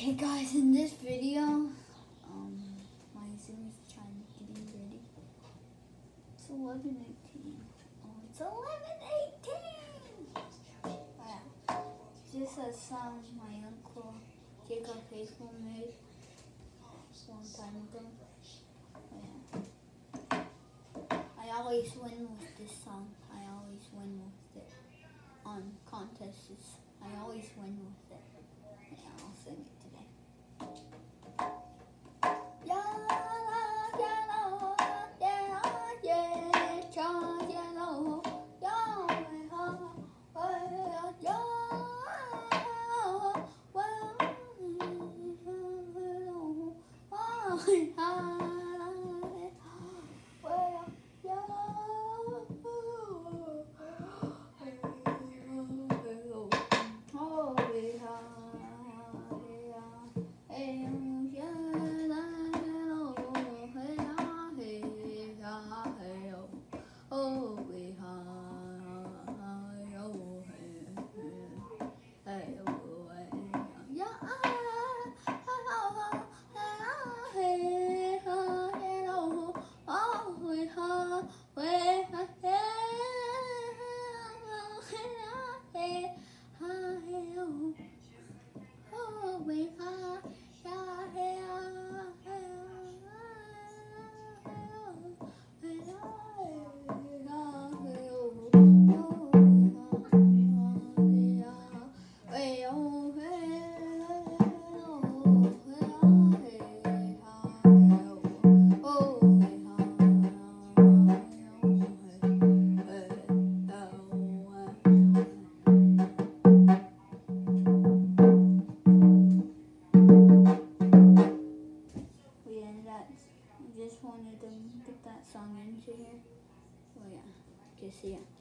Okay guys, in this video, my Zoom is trying to be ready. It's 11:18. Oh, it's 11:18! Yeah. This is some my uncle Jacob Faithful made one time ago. Yeah. I always win with this song. I always win with it. On contests, I always win with it. Yeah, I'll sing it today. Just wanted to get that song into here. Oh yeah, just see ya.